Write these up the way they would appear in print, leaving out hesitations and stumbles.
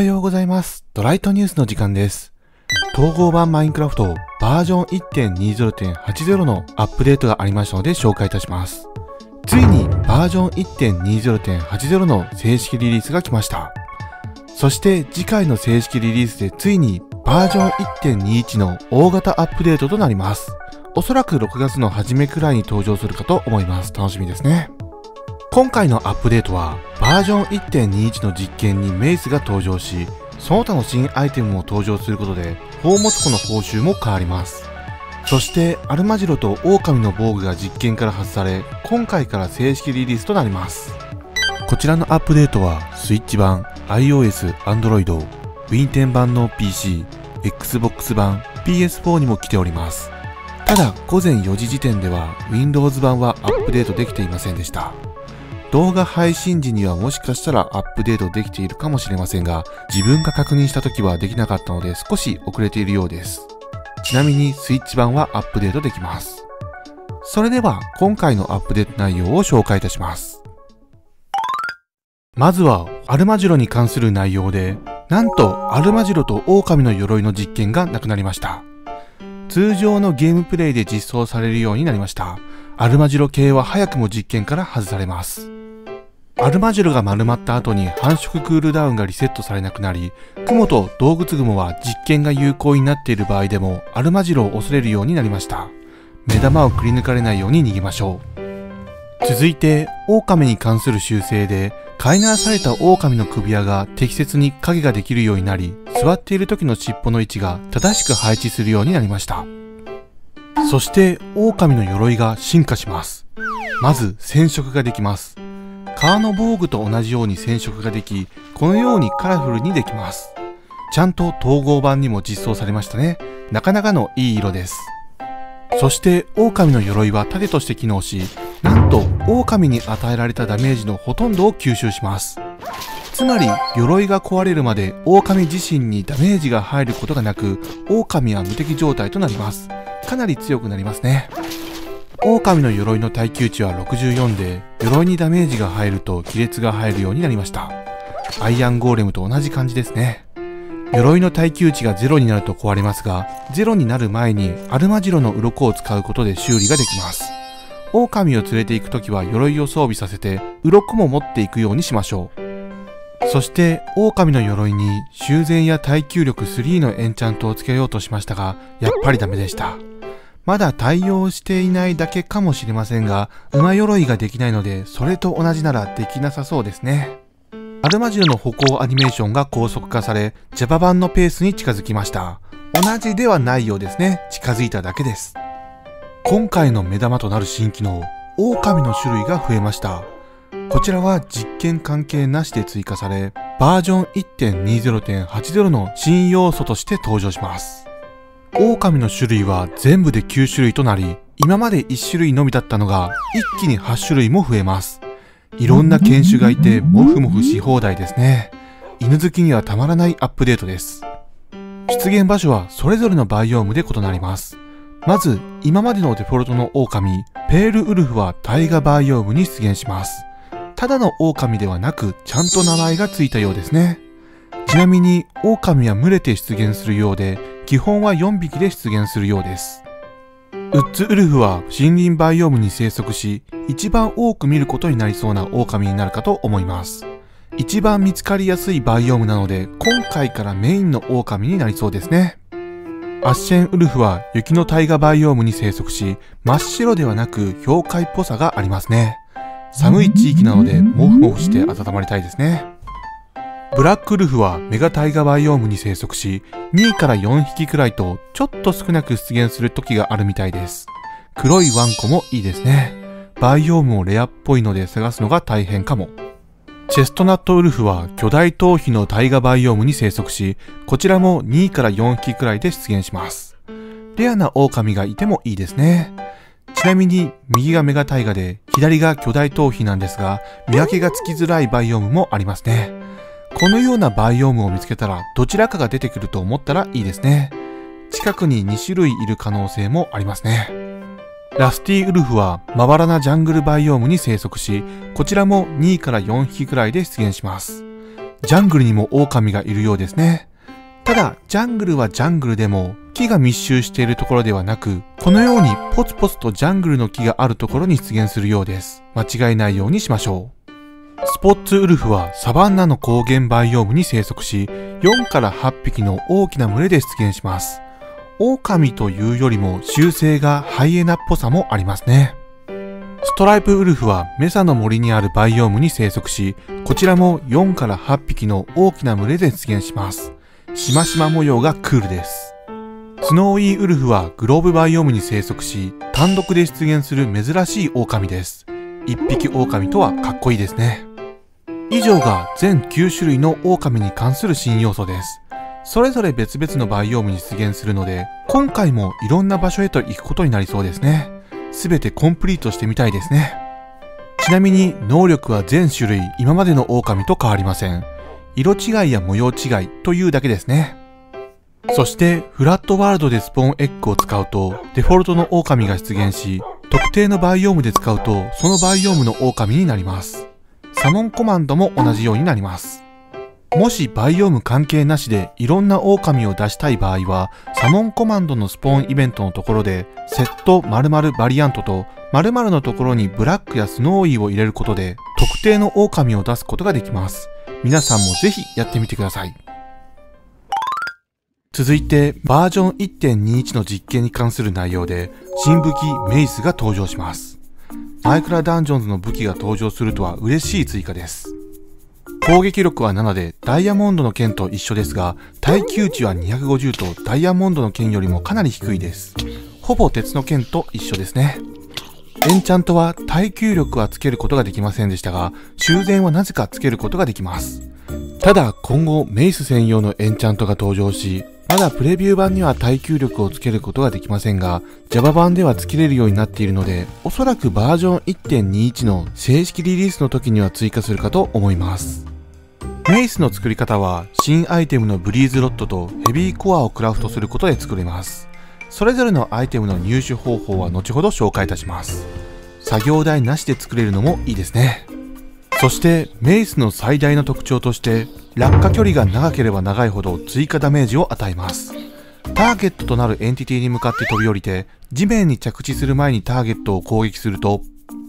はようございます。ドライトニュースの時間です。統合版マインクラフトバージョン 1.20.80 のアップデートがありましたので紹介いたします。ついにバージョン 1.20.80 の正式リリースが来ました。そして次回の正式リリースでついにバージョン 1.21 の大型アップデートとなります。おそらく6月の初めくらいに登場するかと思います。楽しみですね。今回のアップデートはバージョン 1.21 の実験にメイスが登場し、その他の新アイテムも登場することで宝物庫の報酬も変わります。そしてアルマジロと狼の防具が実験から外され、今回から正式リリースとなります。こちらのアップデートはスイッチ版、iOS、Android、Win10 版の PC、Xbox 版、PS4 にも来ております。ただ午前4時時点では Windows 版はアップデートできていませんでした。動画配信時にはもしかしたらアップデートできているかもしれませんが、自分が確認した時はできなかったので少し遅れているようです。ちなみにスイッチ版はアップデートできます。それでは今回のアップデート内容を紹介いたします。まずはアルマジロに関する内容で、なんとアルマジロと狼の鎧の実験がなくなりました。通常のゲームプレイで実装されるようになりました。アルマジロ系は早くも実験から外されます。アルマジロが丸まった後に繁殖クールダウンがリセットされなくなり、クモと動物グモは実験が有効になっている場合でもアルマジロを恐れるようになりました。目玉をくり抜かれないように逃げましょう。続いて狼に関する修正で、飼いならされた狼の首輪が適切に影ができるようになり、座っている時の尻尾の位置が正しく配置するようになりました。そして狼の鎧が進化します。まず染色ができます。革の防具と同じように染色ができ、このようにカラフルにできます。ちゃんと統合版にも実装されましたね。なかなかのいい色です。そして狼の鎧は盾として機能し、なんと狼に与えられたダメージのほとんどを吸収します。つまり鎧が壊れるまで狼自身にダメージが入ることがなく、狼は無敵状態となります。かなり強くなりますね。狼の鎧の耐久値は64で、鎧にダメージが入ると亀裂が入るようになりました。アイアンゴーレムと同じ感じですね。鎧の耐久値が0になると壊れますが、0になる前にアルマジロの鱗を使うことで修理ができます。狼を連れて行くときは鎧を装備させて、鱗も持っていくようにしましょう。そして狼の鎧に修繕や耐久力3のエンチャントをつけようとしましたが、やっぱりダメでした。まだ対応していないだけかもしれませんが、馬鎧ができないので、それと同じならできなさそうですね。アルマジロの歩行アニメーションが高速化され、Java 版のペースに近づきました。同じではないようですね。近づいただけです。今回の目玉となる新機能、狼の種類が増えました。こちらは実験関係なしで追加され、バージョン 1.20.80 の新要素として登場します。狼の種類は全部で9種類となり、今まで1種類のみだったのが一気に8種類も増えます。いろんな犬種がいてモフモフし放題ですね。犬好きにはたまらないアップデートです。出現場所はそれぞれのバイオームで異なります。まず今までのデフォルトの狼、ペールウルフはタイガバイオームに出現します。ただの狼ではなく、ちゃんと名前がついたようですね。ちなみに狼は群れて出現するようで、基本は4匹で出現するようです。ウッズウルフは森林バイオームに生息し、一番多く見ることになりそうな狼になるかと思います。一番見つかりやすいバイオームなので、今回からメインの狼になりそうですね。アッシェンウルフは雪のタイガバイオームに生息し、真っ白ではなく氷塊っぽさがありますね。寒い地域なのでモフモフして温まりたいですね。ブラックウルフはメガタイガバイオームに生息し、2から4匹くらいとちょっと少なく出現する時があるみたいです。黒いワンコもいいですね。バイオームもレアっぽいので探すのが大変かも。チェストナットウルフは巨大頭皮のタイガバイオームに生息し、こちらも2から4匹くらいで出現します。レアな狼がいてもいいですね。ちなみに右がメガタイガで左が巨大頭皮なんですが、見分けがつきづらいバイオームもありますね。このようなバイオームを見つけたらどちらかが出てくると思ったらいいですね。近くに2種類いる可能性もありますね。ラスティウルフはまばらなジャングルバイオームに生息し、こちらも2から4匹くらいで出現します。 ジャングルにも狼がいるようですね。ただ、ジャングルはジャングルでも、木が密集しているところではなく、このようにポツポツとジャングルの木があるところに出現するようです。間違えないようにしましょう。スポッツウルフはサバンナの高原バイオームに生息し、4から8匹の大きな群れで出現します。狼というよりも習性がハイエナっぽさもありますね。ストライプウルフはメサの森にあるバイオームに生息し、こちらも4から8匹の大きな群れで出現します。しましま模様がクールです。スノーイーウルフはグローブバイオームに生息し、単独で出現する珍しい狼です。一匹狼とはかっこいいですね。以上が全9種類の狼に関する新要素です。それぞれ別々のバイオームに出現するので、今回もいろんな場所へと行くことになりそうですね。すべてコンプリートしてみたいですね。ちなみに能力は全種類今までの狼と変わりません。色違いや模様違いというだけですね。そしてフラットワールドでスポーンエッグを使うとデフォルトの狼が出現し、特定のバイオームで使うとそのバイオームの狼になります。サモンコマンドも同じようになります。もしバイオーム関係なしでいろんな狼を出したい場合は、サモンコマンドのスポーンイベントのところでセット〇〇バリアントと〇〇のところにブラックやスノーイーを入れることで特定の狼を出すことができます。皆さんもぜひやってみてください。続いてバージョン 1.21 の実験に関する内容で新武器メイスが登場します。マイクラダンジョンズの武器が登場するとは嬉しい追加です。攻撃力は7でダイヤモンドの剣と一緒ですが、耐久値は250とダイヤモンドの剣よりもかなり低いです。ほぼ鉄の剣と一緒ですね。エンチャントは耐久力はつけることができませんでしたが、修繕はなぜかつけることができます。ただ今後メイス専用のエンチャントが登場し、まだプレビュー版には耐久力をつけることができませんが、Java 版ではつけれるようになっているので、おそらくバージョン 1.21 の正式リリースの時には追加するかと思います。メイスの作り方は、新アイテムのブリーズロッドとヘビーコアをクラフトすることで作れます。それぞれのアイテムの入手方法は後ほど紹介いたします。作業台なしで作れるのもいいですね。そしてメイスの最大の特徴として、落下距離が長ければ長いほど追加ダメージを与えます。ターゲットとなるエンティティに向かって飛び降りて、地面に着地する前にターゲットを攻撃すると、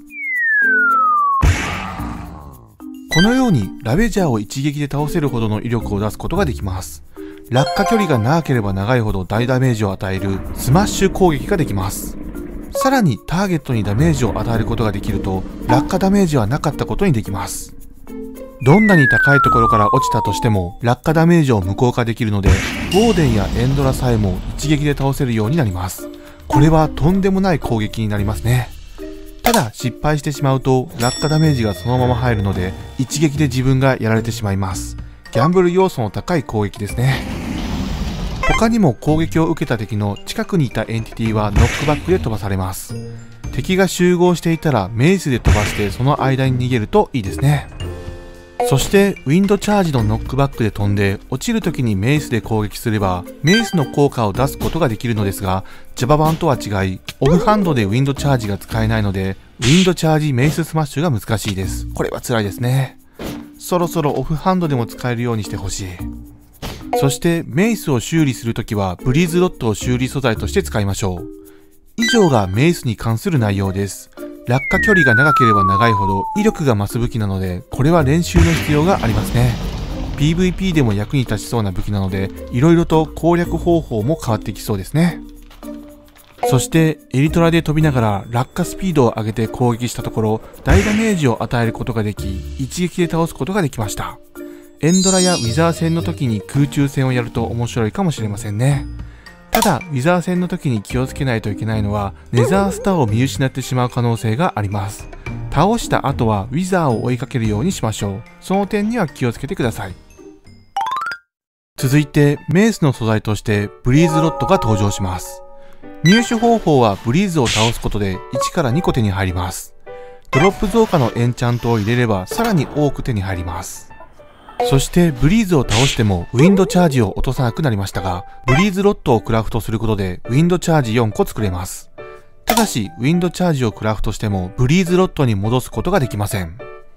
このようにラベジャーを一撃で倒せるほどの威力を出すことができます。落下距離が長ければ長いほど大ダメージを与えるスマッシュ攻撃ができます。さらにターゲットにダメージを与えることができると、落下ダメージはなかったことにできます。どんなに高いところから落ちたとしても落下ダメージを無効化できるので、ウォーデンやエンドラさえも一撃で倒せるようになります。これはとんでもない攻撃になりますね。ただ失敗してしまうと落下ダメージがそのまま入るので、一撃で自分がやられてしまいます。ギャンブル要素の高い攻撃ですね。他にも攻撃を受けた敵の近くにいたエンティティはノックバックで飛ばされます。敵が集合していたらメイスで飛ばしてその間に逃げるといいですね。そしてウィンドチャージのノックバックで飛んで落ちる時にメイスで攻撃すればメイスの効果を出すことができるのですが、Java 版とは違いオフハンドでウィンドチャージが使えないので、ウィンドチャージメイススマッシュが難しいです。これは辛いですね。そろそろオフハンドでも使えるようにしてほしい。そしてメイスを修理するときはブリーズロッドを修理素材として使いましょう。以上がメイスに関する内容です。落下距離が長ければ長いほど威力が増す武器なので、これは練習の必要がありますね。PVP でも役に立ちそうな武器なので、色々と攻略方法も変わってきそうですね。そしてエリトラで飛びながら落下スピードを上げて攻撃したところ、大ダメージを与えることができ、一撃で倒すことができました。エンドラやウィザー戦の時に空中戦をやると面白いかもしれませんね。ただ、ウィザー戦の時に気をつけないといけないのは、ネザースターを見失ってしまう可能性があります。倒した後はウィザーを追いかけるようにしましょう。その点には気をつけてください。続いて、メイスの素材としてブリーズロッドが登場します。入手方法はブリーズを倒すことで1から2個手に入ります。ドロップ増加のエンチャントを入れればさらに多く手に入ります。そしてブリーズを倒してもウィンドチャージを落とさなくなりましたが、ブリーズロッドをクラフトすることでウィンドチャージ4個作れます。ただしウィンドチャージをクラフトしてもブリーズロッドに戻すことができません。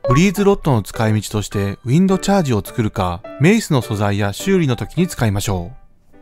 ブリーズロッドの使い道としてウィンドチャージを作るか、メイスの素材や修理の時に使いましょう。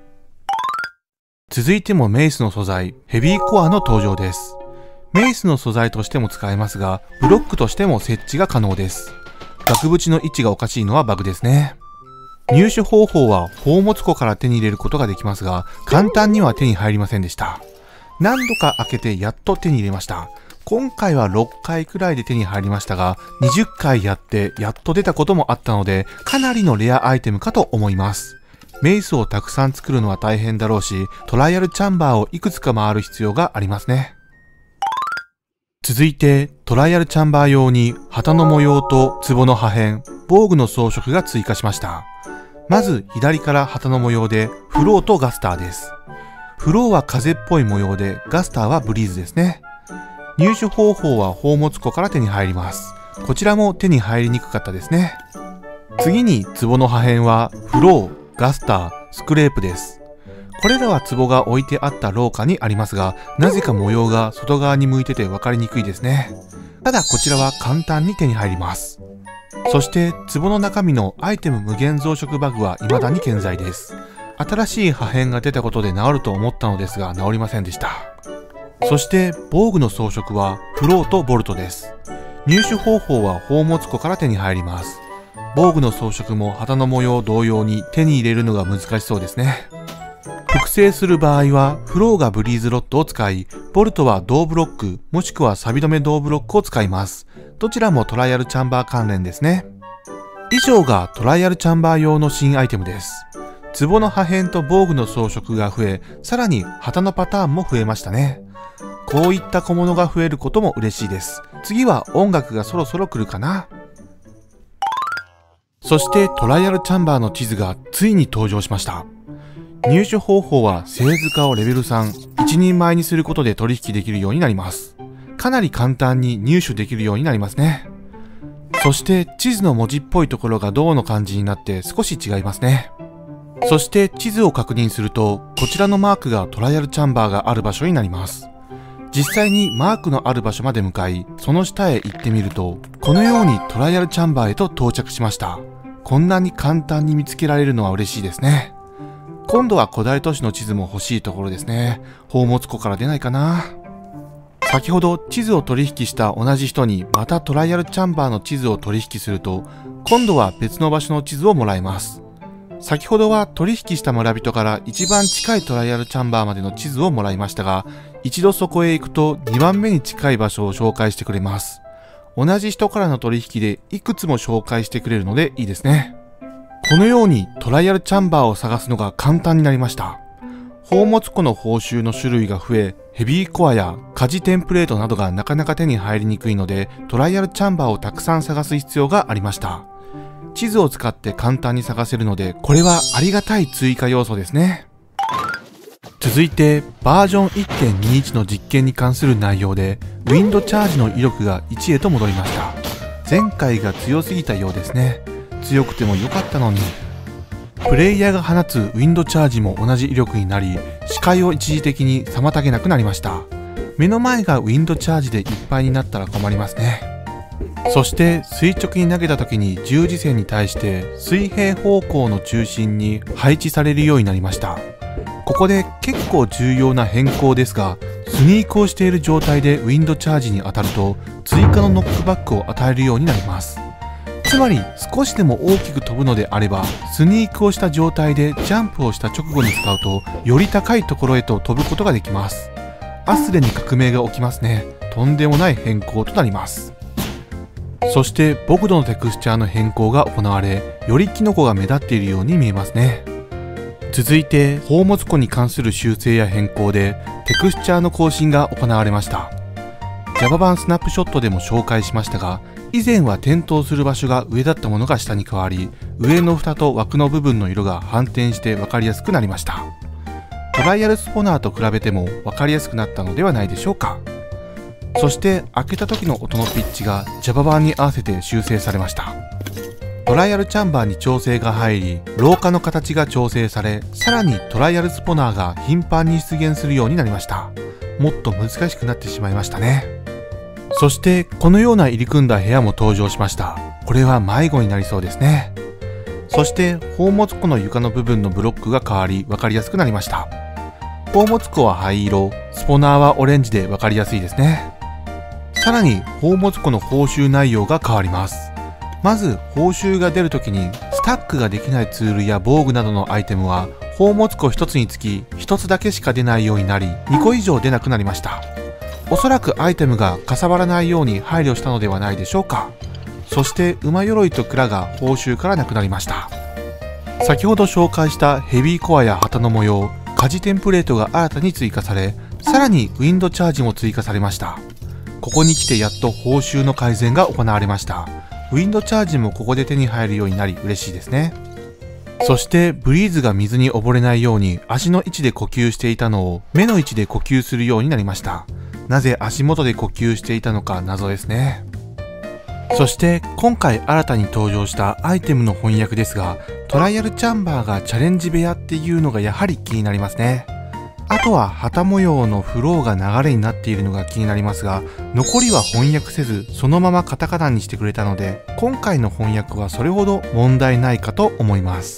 続いてもメイスの素材、ヘビーコアの登場です。メイスの素材としても使えますが、ブロックとしても設置が可能です。額縁の位置がおかしいのはバグですね。入手方法は宝物庫から手に入れることができますが、簡単には手に入りませんでした。何度か開けてやっと手に入れました。今回は6回くらいで手に入りましたが、20回やってやっと出たこともあったので、かなりのレアアイテムかと思います。メイスをたくさん作るのは大変だろうし、トライアルチャンバーをいくつか回る必要がありますね。続いて、トライアルチャンバー用に旗の模様と壺の破片、防具の装飾が追加しました。まず左から旗の模様でフローとガスターです。フローは風っぽい模様で、ガスターはブリーズですね。入手方法は宝物庫から手に入ります。こちらも手に入りにくかったですね。次に壺の破片はフロー、ガスター、スクレープです。これらは壺が置いてあった廊下にありますが、なぜか模様が外側に向いてて分かりにくいですね。ただこちらは簡単に手に入ります。そして壺の中身のアイテム無限増殖バグは未だに健在です。新しい破片が出たことで治ると思ったのですが治りませんでした。そして防具の装飾はフローとボルトです。入手方法は宝物庫から手に入ります。防具の装飾も旗の模様同様に手に入れるのが難しそうですね。複製する場合はフローがブリーズロッドを使い、ボルトは銅ブロックもしくは錆止め銅ブロックを使います。どちらもトライアルチャンバー関連ですね。以上がトライアルチャンバー用の新アイテムです。壺の破片と防具の装飾が増え、さらに旗のパターンも増えましたね。こういった小物が増えることも嬉しいです。次は音楽がそろそろ来るかな。そしてトライアルチャンバーの地図がついに登場しました。入手方法は製図化をレベル3、一人前にすることで取引できるようになります。かなり簡単に入手できるようになりますね。そして地図の文字っぽいところが銅の感じになって少し違いますね。そして地図を確認すると、こちらのマークがトライアルチャンバーがある場所になります。実際にマークのある場所まで向かい、その下へ行ってみると、このようにトライアルチャンバーへと到着しました。こんなに簡単に見つけられるのは嬉しいですね。今度は古代都市の地図も欲しいところですね。宝物庫から出ないかな。先ほど地図を取引した同じ人にまたトライアルチャンバーの地図を取引すると、今度は別の場所の地図をもらえます。先ほどは取引した村人から一番近いトライアルチャンバーまでの地図をもらいましたが、一度そこへ行くと2番目に近い場所を紹介してくれます。同じ人からの取引でいくつも紹介してくれるのでいいですね。このようにトライアルチャンバーを探すのが簡単になりました。宝物庫の報酬の種類が増え、ヘビーコアや家事テンプレートなどがなかなか手に入りにくいので、トライアルチャンバーをたくさん探す必要がありました。地図を使って簡単に探せるので、これはありがたい追加要素ですね。続いてバージョン 1.21 の実験に関する内容で、ウィンドチャージの威力が1へと戻りました。前回が強すぎたようですね。強くても良かったのに。プレイヤーが放つウィンドチャージも同じ威力になり、視界を一時的に妨げなくなりました。目の前がウィンドチャージでいっぱいになったら困りますね。そして垂直に投げた時に十字線に対して水平方向の中心に配置されるようになりました。ここで結構重要な変更ですが、スニークをしている状態でウィンドチャージに当たると追加のノックバックを与えるようになります。つまり少しでも大きく飛ぶのであれば、スニークをした状態でジャンプをした直後に使うと、より高いところへと飛ぶことができます。アスレに革命が起きますね。とんでもない変更となります。そしてボグドのテクスチャーの変更が行われ、よりキノコが目立っているように見えますね。続いて宝物庫に関する修正や変更でテクスチャーの更新が行われました。 Java 版スナップショットでも紹介しましたが、以前は点灯する場所が上だったものが下に変わり、上の蓋と枠の部分の色が反転して分かりやすくなりました。トライアルスポナーと比べても分かりやすくなったのではないでしょうか。そして開けた時の音のピッチが Java 版に合わせて修正されました。トライアルチャンバーに調整が入り、廊下の形が調整され、さらにトライアルスポナーが頻繁に出現するようになりました。もっと難しくなってしまいましたね。 そしてこのような入り組んだ部屋も登場しました。これは迷子になりそうですね。そして宝物庫の床の部分のブロックが変わり分かりやすくなりました。宝物庫は灰色、スポナーはオレンジで分かりやすいですね。さらに宝物庫の報酬内容が変わります。まず報酬が出るときにスタックができないツールや防具などのアイテムは宝物庫1つにつき1つだけしか出ないようになり2個以上出なくなりました。おそらくアイテムがかさばらないように配慮したのではないでしょうか。そして馬鎧と蔵が報酬からなくなりました。先ほど紹介したヘビーコアや旗の模様、火事テンプレートが新たに追加され、さらにウィンドチャージも追加されました。ここに来てやっと報酬の改善が行われました。ウィンドチャージもここで手に入るようになり嬉しいですね。そしてブリーズが水に溺れないように足の位置で呼吸していたのを目の位置で呼吸するようになりました。なぜ足元で呼吸していたのか謎ですね。そして今回新たに登場したアイテムの翻訳ですが、トライアルチャンバーがチャレンジ部屋っていうのがやはり気になりますね。あとは旗模様のフローが流れになっているのが気になりますが、残りは翻訳せずそのままカタカナにしてくれたので、今回の翻訳はそれほど問題ないかと思います。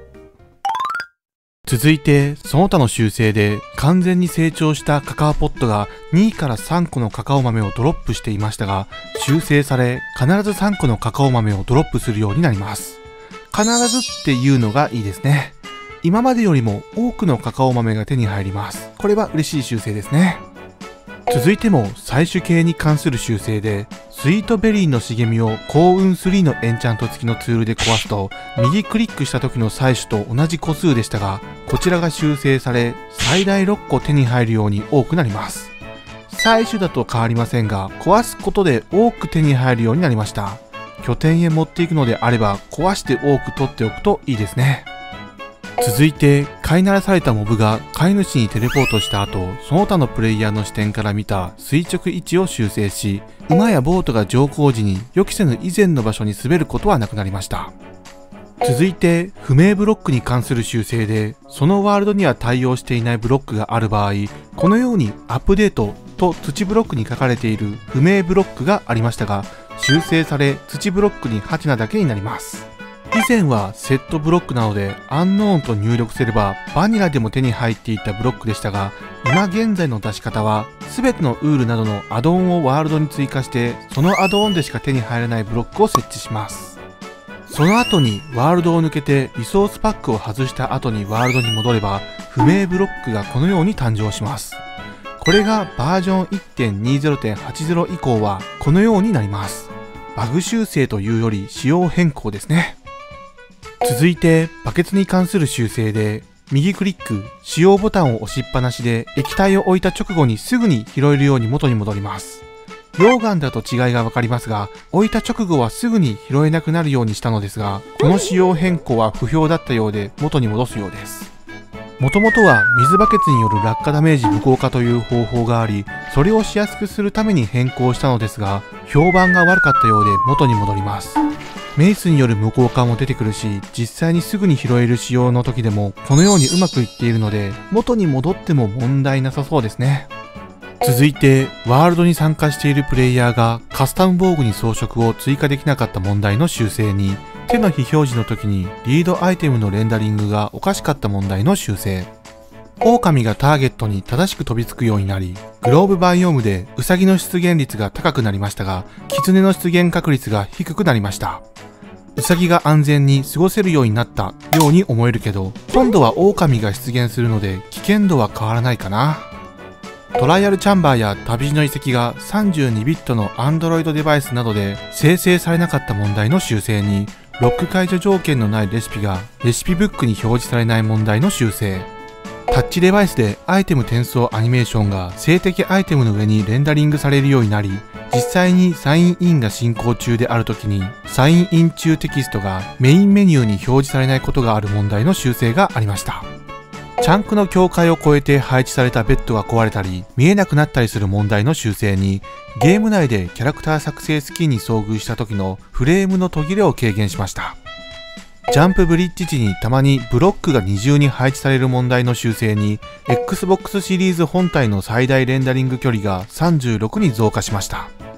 続いてその他の修正で完全に成長したカカオポットが2から3個のカカオ豆をドロップしていましたが、修正され必ず3個のカカオ豆をドロップするようになります。必ずっていうのがいいですね。今までよりも多くのカカオ豆が手に入ります。これは嬉しい修正ですね。続いても採取系に関する修正で、スイートベリーの茂みを幸運3のエンチャント付きのツールで壊すと、右クリックした時の採取と同じ個数でしたが、こちらが修正され最大6個手に入るように多くなります。採取だと変わりませんが、壊すことで多く手に入るようになりました。拠点へ持っていくのであれば壊して多く取っておくといいですね。続いて飼いならされたモブが飼い主にテレポートした後、その他のプレイヤーの視点から見た垂直位置を修正し、馬やボートが乗降時に予期せぬ以前の場所に滑ることはなくなりました。続いて不明ブロックに関する修正で、そのワールドには対応していないブロックがある場合、このようにアップデートと土ブロックに書かれている不明ブロックがありましたが、修正され土ブロックにハテナだけになります。以前はセットブロックなのでアンノーンと入力すればバニラでも手に入っていたブロックでしたが、今現在の出し方は全てのウールなどのアドオンをワールドに追加して、そのアドオンでしか手に入らないブロックを設置します。その後にワールドを抜けてリソースパックを外した後にワールドに戻れば不明ブロックがこのように誕生します。これがバージョン 1.20.80 以降はこのようになります。バグ修正というより仕様変更ですね。続いてバケツに関する修正で、右クリック、使用ボタンを押しっぱなしで液体を置いた直後にすぐに拾えるように元に戻ります。溶岩だと違いがわかりますが、置いた直後はすぐに拾えなくなるようにしたのですが、この仕様変更は不評だったようで元に戻すようです。もともとは水バケツによる落下ダメージ無効化という方法があり、それをしやすくするために変更したのですが、評判が悪かったようで元に戻ります。メイスによる無効化も出てくるし、実際にすぐに拾える仕様の時でもこのようにうまくいっているので、元に戻っても問題なさそうですね。続いてワールドに参加しているプレイヤーがカスタム防具に装飾を追加できなかった問題の修正に、手の非表示の時にリードアイテムのレンダリングがおかしかった問題の修正、狼がターゲットに正しく飛びつくようになり、グローブバイオームでウサギの出現率が高くなりましたが、キツネの出現確率が低くなりました。ウサギが安全に過ごせるようになったように思えるけど、今度は狼が出現するので危険度は変わらないかな。トライアルチャンバーや旅路の遺跡が32ビットの Android デバイスなどで生成されなかった問題の修正に、ロック解除条件のないレシピがレシピブックに表示されない問題の修正、タッチデバイスでアイテム転送アニメーションが静的アイテムの上にレンダリングされるようになり、実際にサインインが進行中である時にサインイン中テキストがメインメニューに表示されないことがある問題の修正がありました。チャンクの境界を越えて配置されたベッドが壊れたり見えなくなったりする問題の修正に、ゲーム内でキャラクター作成スキンに遭遇した時のフレームの途切れを軽減しました。ジャンプブリッジ時にたまにブロックが二重に配置される問題の修正に、Xbox シリーズ本体の最大レンダリング距離が36に増加しました。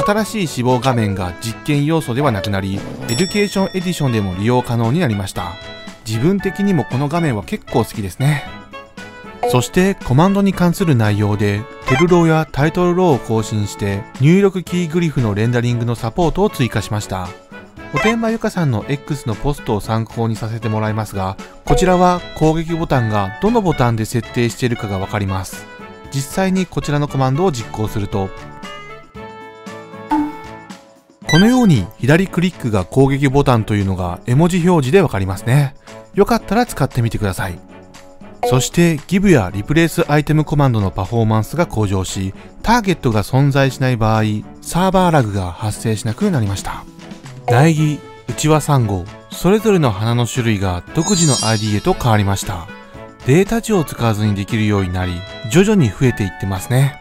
新しい志望画面が実験要素ではなくなり、エデュケーションエディションでも利用可能になりました。自分的にもこの画面は結構好きですね。そしてコマンドに関する内容で、テルローやタイトルローを更新して入力キーグリフのレンダリングのサポートを追加しました。おてんばゆかさんの X のポストを参考にさせてもらいますが、こちらは攻撃ボタンがどのボタンで設定しているかがわかります。実際にこちらのコマンドを実行すると、このように左クリックが攻撃ボタンというのが絵文字表示でわかりますね。よかったら使ってみてください。そしてギブやリプレイスアイテムコマンドのパフォーマンスが向上し、ターゲットが存在しない場合、サーバーラグが発生しなくなりました。苗木、うちわサンゴ、それぞれの花の種類が独自の ID へと変わりました。データ値を使わずにできるようになり、徐々に増えていってますね。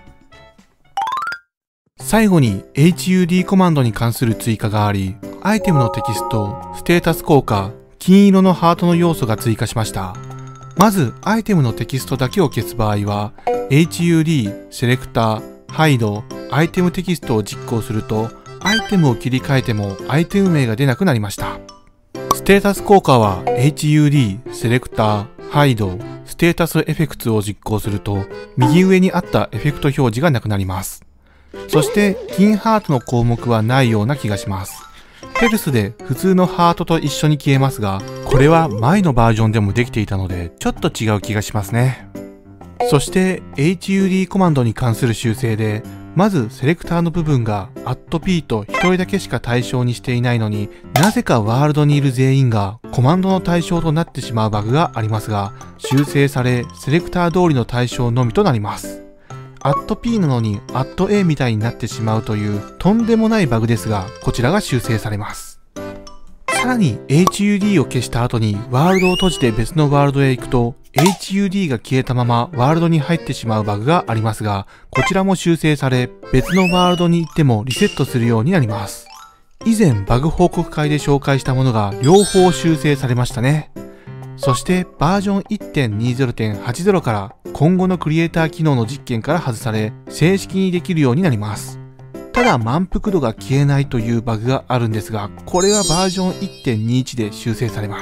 最後に HUD コマンドに関する追加があり、アイテムのテキスト、ステータス効果、金色のハートの要素が追加しました。まず、アイテムのテキストだけを消す場合は、HUD、セレクター、ハイド、アイテムテキストを実行すると、アイテムを切り替えてもアイテム名が出なくなりました。ステータス効果は HUD、セレクター、ハイド、ステータスエフェクツを実行すると、右上にあったエフェクト表示がなくなります。そして、金ハートの項目はないような気がします。ヘルスで普通のハートと一緒に消えますが、これは前のバージョンでもできていたので、ちょっと違う気がしますね。そして、HUD コマンドに関する修正で、まずセレクターの部分が@P と1人だけしか対象にしていないのに、なぜかワールドにいる全員がコマンドの対象となってしまうバグがありますが、修正され、セレクター通りの対象のみとなります。@P なのに@A みたいになってしまうというとんでもないバグですが、こちらが修正されます。さらに HUD を消した後にワールドを閉じて別のワールドへ行くと HUD が消えたままワールドに入ってしまうバグがありますが、こちらも修正され別のワールドに行ってもリセットするようになります。以前バグ報告会で紹介したものが両方修正されましたね。そしてバージョン 1.20.80 から今後のクリエイター機能の実験から外され正式にできるようになります。ただ満腹度が消えないというバグがあるんですが、これはバージョン 1.21 で修正されます。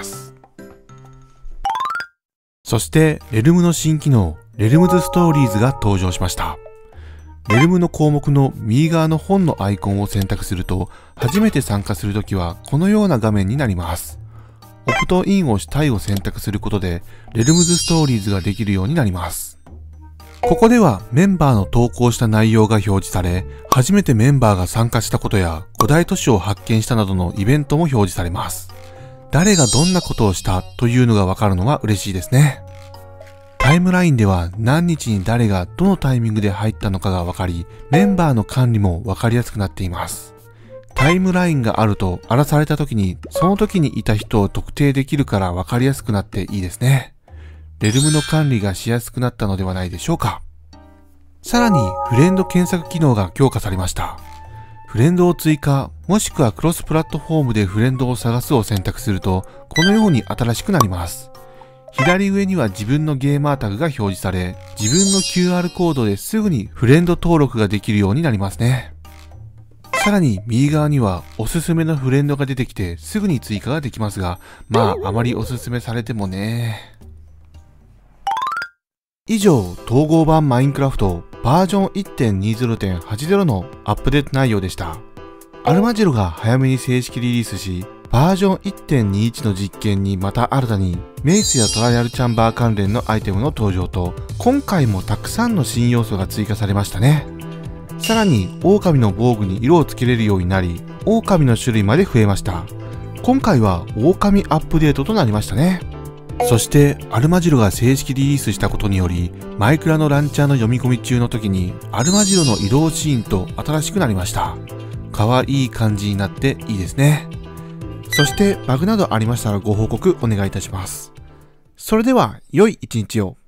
そしてレルムの新機能、レルムズストーリーズが登場しました。レルムの項目の右側の本のアイコンを選択すると、初めて参加するときはこのような画面になります。オプトインをしたいを選択することで、レルムズストーリーズができるようになります。ここではメンバーの投稿した内容が表示され、初めてメンバーが参加したことや5大都市を発見したなどのイベントも表示されます。誰がどんなことをしたというのがわかるのは嬉しいですね。タイムラインでは何日に誰がどのタイミングで入ったのかがわかり、メンバーの管理もわかりやすくなっています。タイムラインがあると荒らされた時にその時にいた人を特定できるからわかりやすくなっていいですね。レルムの管理がしやすくなったのではないでしょうか。さらにフレンド検索機能が強化されました。フレンドを追加、もしくはクロスプラットフォームでフレンドを探すを選択すると、このように新しくなります。左上には自分のゲーマータグが表示され、自分の QR コードですぐにフレンド登録ができるようになりますね。さらに右側にはおすすめのフレンドが出てきてすぐに追加ができますが、あまりおすすめされてもね。以上、統合版マインクラフトバージョン 1.20.80 のアップデート内容でした。アルマジロが早めに正式リリースし、バージョン 1.21 の実験にまた新たにメイスやトライアルチャンバー関連のアイテムの登場と、今回もたくさんの新要素が追加されましたね。さらに、狼の防具に色をつけれるようになり、狼の種類まで増えました。今回は狼アップデートとなりましたね。そして、アルマジロが正式リリースしたことにより、マイクラのランチャーの読み込み中の時に、アルマジロの移動シーンと新しくなりました。可愛い感じになっていいですね。そして、バグなどありましたらご報告お願いいたします。それでは、良い一日を。